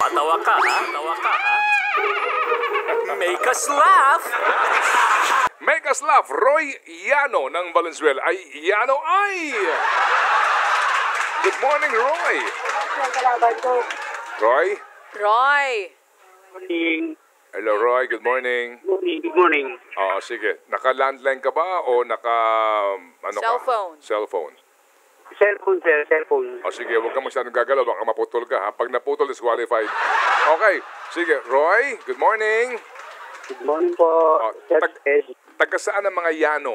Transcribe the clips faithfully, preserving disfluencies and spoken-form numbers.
Patawa ka, ha? Patawa ka, ha? Make us laugh! Make us laugh, Roy Yano ng Valenzuela. Ay, Yano ay! Good morning, Roy! Roy? Roy! Morning. Hello, Roy. Good morning. Morning. Good morning. Oo, sige. Naka-landline ka ba o naka... Ano ka? Cellphone. Cellphone. Cellphone, sir. Cellphone. O sige, huwag kang masyadong gagalaw. Baka maputol ka, ha? Pag naputol, disqualified. Okay. Sige, Roy. Good morning. Good morning po. Oh, Sir tag, Ed. taga saan ang mga Yano?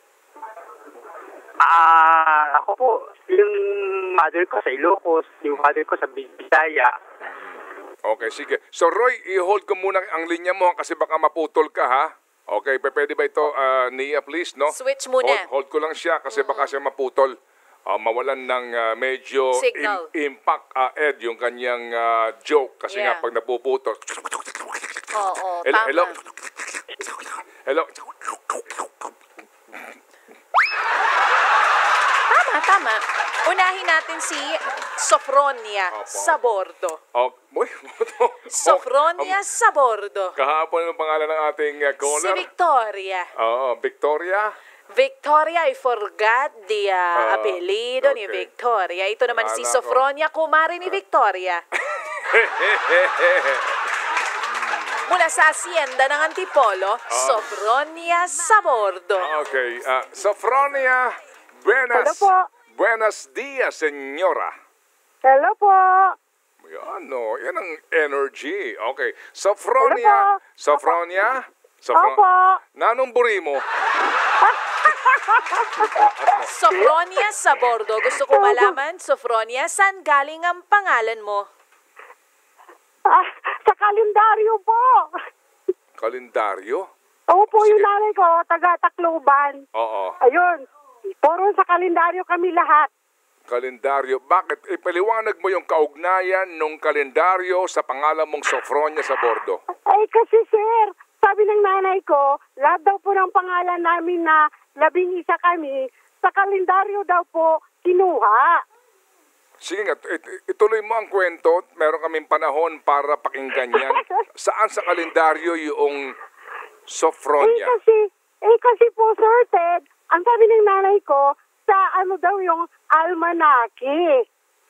Ah, ako po, yung mother ko sa Ilocos, yung father ko sa Bisaya. Okay, sige. So, Roy, i-hold ko muna ang linya mo kasi baka maputol ka, ha? Okay, p- pwede ba ito, uh, Nia, please, no? Switch muna. Hold, hold ko lang siya kasi baka siya maputol. Uh, mawalan ng uh, medyo Signal. im- impact, uh, Ed, yung kanyang uh, joke. Kasi Yeah. nga, pag napuputol. Oo, Hello, tama. hello. Hello. Tama, tama. Unahin natin si Sofronia Opo. Sabordo. Oh, boy. Sofronia Oh, Sabordo. kahapon yung pangalan ng ating uh, Si caller. Victoria. Oo, Victoria. Victoria, I forgot the uh, Ah, apelido ni okay. Victoria. Ito naman si Akala ko- Sofronia, kumari ni Victoria. Mula sa Hacienda ng Antipolo, Sofronia Sabordo. Okay. Uh, Sofronia, buenas, Hello po. buenos días, señora. Hello po. Yan, no. Yan ang energy. Okay. Sofronia, Hello po. Sofronia, Sofro- Opo. Nanong buri mo? Sofronia Sabordo. Gusto ko malaman, Sofronia, saan galing ang pangalan mo? Ah, sa kalendaryo po. Kalendaryo? Opo, Sige. yung nanay ko, taga Tacloban. Oo. Ayun. Puro sa kalendaryo kami lahat. Kalendaryo. Bakit? Ipaliwanag mo yung kaugnayan ng kalendaryo sa pangalan mong Sofronia Sabordo. Ay, kasi sir, sabi ng nanay ko, lahat daw po ng pangalan namin na labing isa kami, sa kalendaryo daw po kinuha. Sige nga, it- ituloy mo ang kwento. Meron kaming panahon para pakinggan yan. Saan sa kalendaryo yung Eh Sofronia? kasi, eh kasi po sir Ted, ang sabi ng nanay ko, sa ano daw yung almanaki.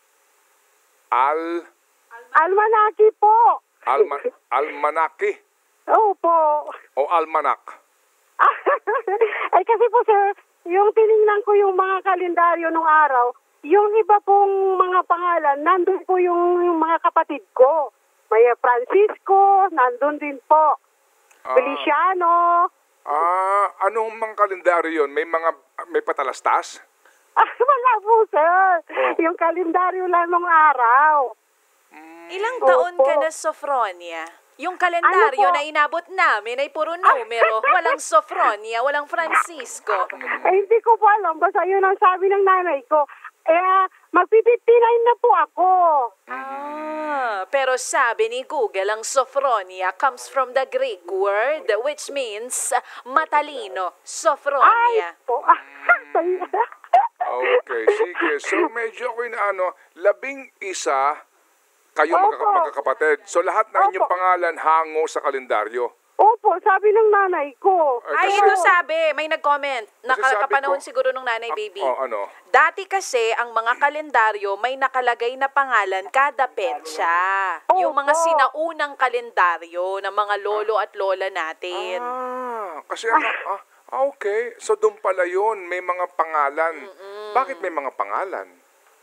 Al... Almanaki po. Alma, almanaki Opo. o almanak? Ay kasi po sir, yung tiningnan ko yung mga kalendaryo nung araw, yung iba pong mga pangalan, nandun po yung, yung mga kapatid ko. May Francisco, nandun din po. Ah, Feliciano. ah, anong mga kalendaryo yun? May mga, may patalastas? Ah, wala po sir. Oh. Yung kalendaryo lang nung araw. Ilang taon Opo. ka na, Sofronia? Yung kalendaryo Ano po? na inabot namin ay puro numero. Walang Sofronia, walang Francisco. Eh, hindi ko po alam. Basta yun ang sabi ng nanay ko. Eh, magpipipinay na po ako. Ah, pero sabi ni Google, ang Sofronia comes from the Greek word which means uh, matalino. Ay, Sofronia. po. Okay, sige. So medyo ako na ano, labing isa kayo Opo. magka- magkakapatid. So lahat ng inyong Opo. pangalan hango sa kalendaryo. Opo, sabi ng nanay ko. Ay, kasi- ito sabi, may nag-comment. Kasi sabi Nakakapanahon ko- siguro nung nanay baby. Oh, ano? Dati kasi, ang mga kalendaryo may nakalagay na pangalan kada petsa. Yung mga Opo. sinaunang kalendaryo ng mga lolo at lola natin. Ah, kasi ako, ah, ah, okay. So doon pala yun, may mga pangalan. Bakit may mga pangalan?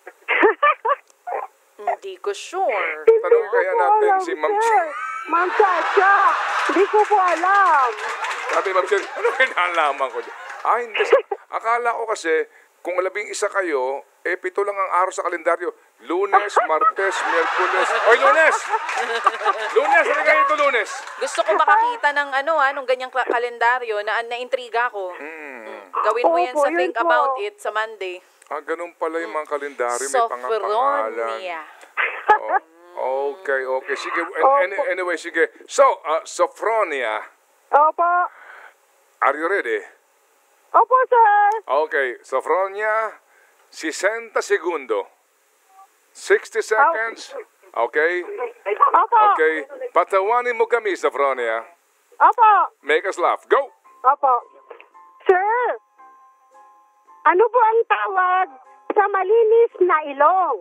Hindi ko sure. Tanong kaya Hindi ko natin alam, si Ma'am sir. Ch- Ma'am Chacha. Hindi ko po alam. Sabi Ma'am Ch- ano kinalaman ko? Ah, hindi. Akala ko kasi, kung labing isa kayo, eh, pito lang ang araw sa kalendaryo. Lunes, Martes, Miyerkules. Oy, Lunes! Lunes! Ano kayo ito, Lunes? Gusto ko makakita ng ano ha, nung ganyang kla- kalendaryo na na-intriga ko. Hmm. Gawin mo yan Opo, sa yun Think po. About It sa Monday. Ah, ganun pala yung mga kalendaryo. May pangapangalan. Sofronia. Oh, okay, okay. Sige, an- an- anyway, sige. So, uh, Sofronia, Opo. are you ready? Opo, sir. Okay, Sofronia, sixty segundo. sixty seconds, Okay? Opo. Okay. Patawanin mo kami, Sofronia. Opo. Make us laugh. Go! Opo. Sir, ano po ang tawag sa malinis na ilong?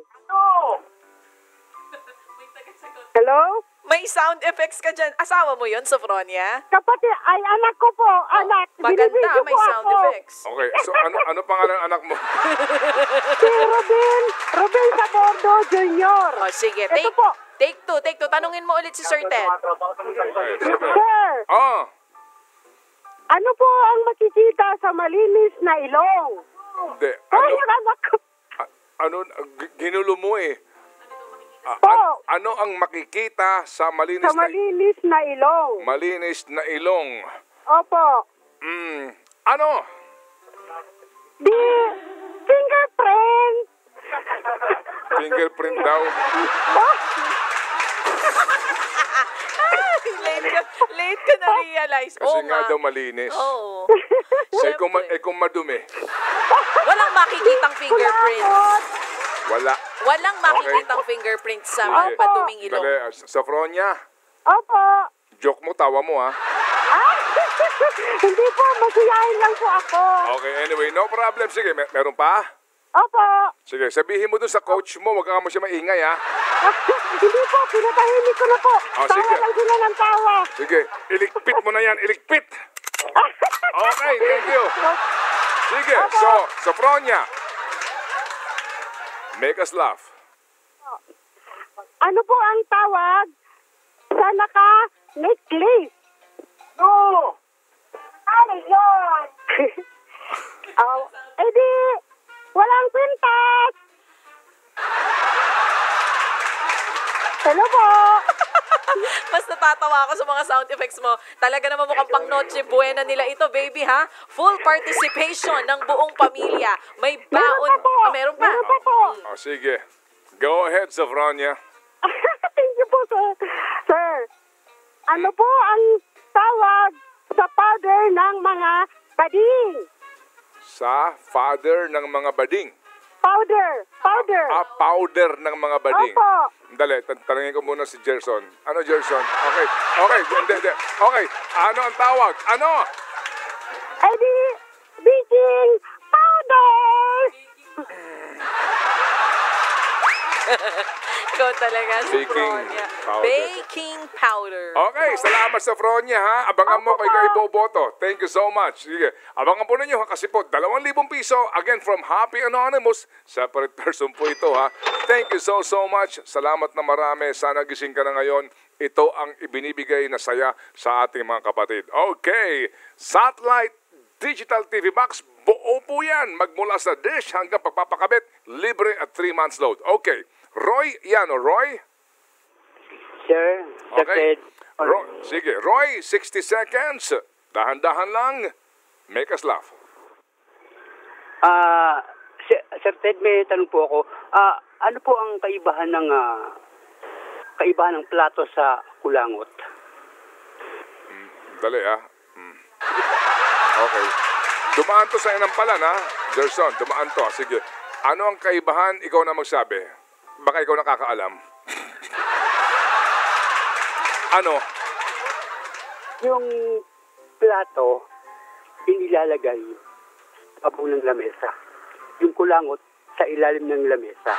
Hello? May sound effects ka dyan. Asawa mo yun, Sofronia? Kapatid, ay anak ko po, anak. Maganda, Binibidyo may po sound ako. effects. Okay. So, ano ano pangalan ng anak mo? Si Ruben, Ruben Sabordo Junior O, sige. Ito Take, po. take two, take two. Tanungin mo ulit si Sir Ted. Okay, sige. Sir, Ah! ano po ang makikita sa malinis na ilong? Hindi. Ay, Ano? yung anak ko. a- Ano? g- Ginulo mo eh. Ah, Po. an- ano ang makikita sa malinis Sa na malinis na ilong. malinis na ilong? Opo. Mm, ano? Di, fingerprint. Fingerprint daw. Oh, late ka, late ka na-realize. Kasi Oo nga nga. daw malinis. Oo. Eh kung, ma- eh kung madumi, Walang makikitang fingerprints. kulangot. wala. Walang makikitang fingerprints sa Sige. paduming ilong. Dali, ah, Sofronia, Opo. joke mo, tawa mo ha. Ah, hindi po, masiyahin lang po ako. Okay, anyway, no problem. Sige, mer- meron pa? Opo. Sige, sabihin mo dun sa coach mo, wag ka mo siya maingay ha. Hindi po, pinatahimik ko na po. Oh, Tawa sige. lang sila ng tawa. Sige, iligpit mo na yan, iligpit. Okay, thank you. Sige, so, Sofronia, make us laugh. Ano po ang tawag sa naka-necklace? No. Ano yun? Oh, edi, walang kwintas. Hello po. Mas natatawa ako sa mga sound effects mo. Talaga naman mukhang pang Noche Buena nila ito, baby, ha? Full participation ng buong pamilya. May baon. Meron pa po. Ah, meron pa. Meron pa po. Oh, sige. Go ahead, Sofronia. Thank you po, sir. Sir, ano po ang tawag sa powder ng mga bading? Sa father ng mga bading. Powder. Powder. Ah, powder ng mga bading. Opo. Dali, tan- tanungin ko muna si Gerson. Ano, Gerson? Okay, okay, hindi, hindi. Okay, ano ang tawag? Ano? Ay di, baking powder. Ikaw talaga, Baking Sofronia. powder. Baking powder. Okay, salamat sa Fronya ha. Abangan mo kay Kay Boboto. Thank you so much. Sige, abangan po ninyo ha kasi po, dalawang libong piso again from Happy Anonymous. Separate person po ito ha. Thank you so so much. Salamat na marami. Sana gising ka na ngayon. Ito ang ibinibigay na saya sa ating mga kapatid. Okay, satellite digital T V box, buo po yan. Magmula sa dish hanggang pagpapakabit, libre at three months load. Okay, Roy, yan o Roy? Sir, Sir Okay. Ted. Roy, sige, Roy, sixty seconds. Dahan-dahan lang. Make us laugh. Ah, Sir, Sir Ted, may tanong po ako. Ah, ano po ang kaibahan ng ah, kaibahan ng plato sa kulangot? Dali ah. Mm. Okay. Dumaan to sa inampalan ha. Gerson, dumaan to. Sige. Ano ang kaibahan? Ikaw na magsabi. Baka ikaw nakakaalam. Ano? Yung plato, inilalagay sa babo ng lamesa. Yung kulangot, sa ilalim ng lamesa.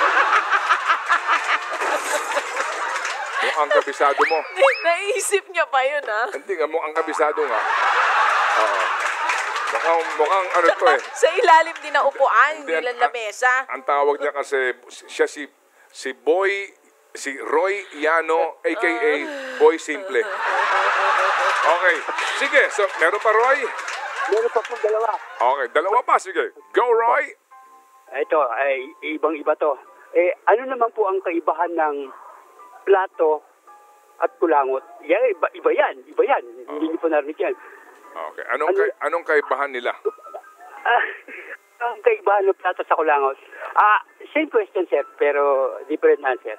Mukhang kabisado mo. Naisip niya pa yun, ha? Hindi nga, mukhang kabisado nga. Oo. Mukhang, mukhang ano to eh. Sa ilalim din na upuan, hindi Hindi, lang ang- lamesa. Ang tawag niya kasi, siya si, si Boy, si Roy Yano, a k a. Boy Simple. Okay. Sige, so meron pa Roy? Meron pa pong dalawa. Okay, dalawa pa. Sige. Go, Roy. Ito, ay ibang-iba to. Eh, ano naman po ang kaibahan ng plato at kulangot? Yan, iba, iba yan. Iba yan. Hindi niyo po narinig yan. Okay. Anong, kay, anong kaibahan nila? Ah, ang kaibahan ng plato sa kulangot? Ah, same question, sir, pero different answer.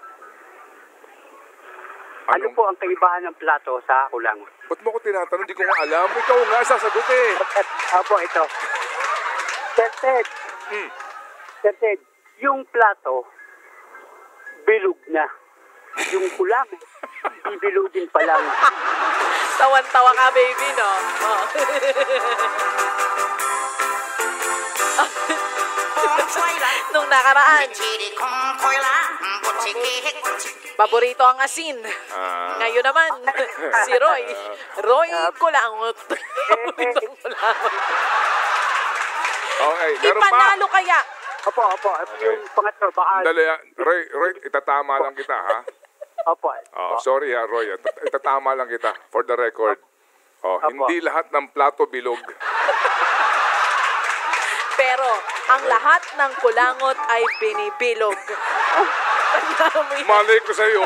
Ano Anong, po ang kaibahan ng plato sa kulangot? ba't mo ko tinatanong? Hindi ko nga alam. Ikaw nga, sasagot eh. Apo, ito. Sir Ted, Hmm. Sir Ted, yung plato, bilog na. yung kulang, bibilugin pa lang. Tawan-tawa ka, baby, no? Oh. Nung nakaraan, paborito ang asin. Ah. Ngayon naman, si Roy. Roy Kulangot. Paboritong kulangot. Okay, meron pa. Ipanalo kaya? Opo, opo. Yung pangatlo, baka... Dali, ah. Roy, Roy, itatama lang kita, ha? Opo. Oh, sorry ha, Roy. Ita- Itatama lang kita for the record. Oh, Apo. hindi lahat ng plato bilog. Pero, ang lahat ng kulangot ay binibilog. Malay ko sa'yo.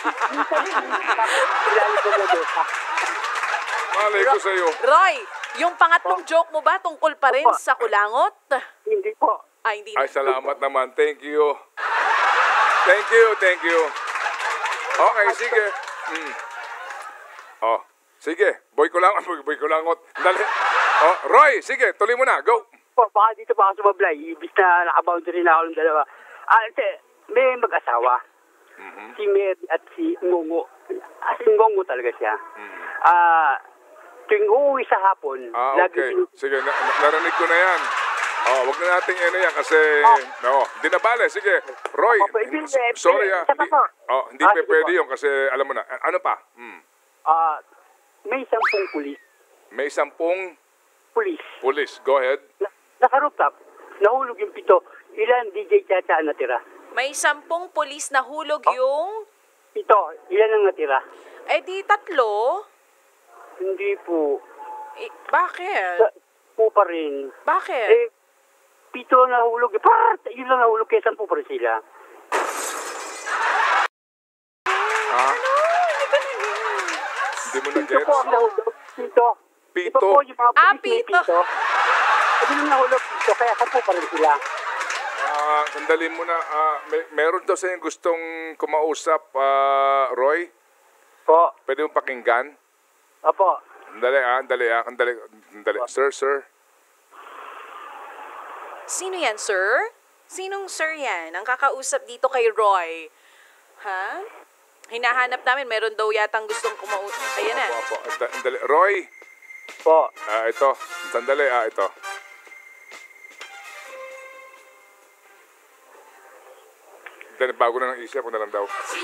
Kilala ko na doon. Malay ko sa'yo. Roy, yung pangatlong joke mo ba tungkol pa rin Opo. sa kulangot? Hindi po. Ay, hindi. Ay, salamat naman. Thank you. Thank you, thank you. Okay, sige. Mm. Oh, sige. Boy ko lang, boy, boy ko langot. Dali. Oh, Roy, sige, tuloy mo na. Go. Po, baka dito pa ako sumablay. Ibig na nakaboundary na ako ng dalawa. Ah, kasi, may mag-asawa. Mhm. Si Mary at si Ngongo. As in, Ngongo talaga siya. Mhm. Ah, tuwing uuwi sa hapon, Ah, lagi okay. sinu- Sige, na- na- narinig ko na yan. Oh, wag na nating ano yan kasi no, hindi na bale. Sige. Roy, Opo, hindi, s- eh, sorry eh, ah. isa pa Hindi, po. oh, hindi Ah, pe sige pwede po. yun kasi alam mo na. A- Ano pa? Hmm. ah, may sampung pulis. May sampung Pulis. pulis. Go ahead. Na, nasa rooftop, nahulog yung pito. Ilan D J Chacha ang natira? May sampung polis na hulog yung... Pito, ilan ang natira? Eh di tatlo. Hindi po. Eh, bakit? Sa, po pa rin. Bakit? Eh, pito na nahulog. Eh, pat! Yun lang nahulog kaya sampu pa rin sila. Ha? Ano? Hindi ba naging... Hindi mo na Pito po ang gets? nahulog. Pito. Pito? Iba po yung mga Ah, pulis may pito. pito. Eh, yun lang nahulog pito. Kaya sampu pa rin sila. Ah, sandali mo na. Ah, may, meron daw sa gustong kumausap, ah, Roy. Po. Pwede mo pakinggan? Opo. Dali ah, dali ah, dali, dali. Sir, sir. Sino yan, sir? Sinong sir yan? Ang kakausap dito kay Roy. Ha? Hinahanap namin. Meron daw yatang gustong kumausap. Ayan na. Opo, opo. Da- Dali. Roy. Po. Ah, ito. Sandali ah, ito. Dali, bago na ng isip ko na lang daw.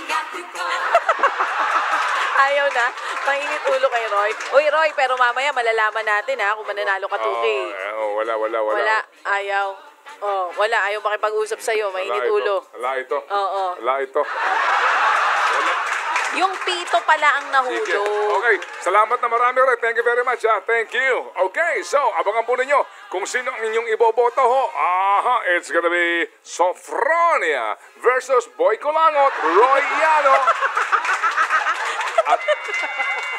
Ayaw na. Mainit ulo kay Roy. Uy, Roy, pero mamaya malalaman natin ha kung mananalo ka two K. Oh, eh, oh, wala, wala, wala. Wala. Ayaw. Oh, wala. Ayaw makipag-usap sa'yo. Mainit Wala ito. ulo. Wala ito. Oo. Wala ito. Wala. Yung pito pala ang Sige. nahulog. Okay. Salamat na marami rin. Thank you very much. Ha? Thank you. Okay. So, abangan po ninyo kung sino ang inyong iboboto ho. Aha. It's gonna be Sofronia versus Boy Colangot, Roy Yano. At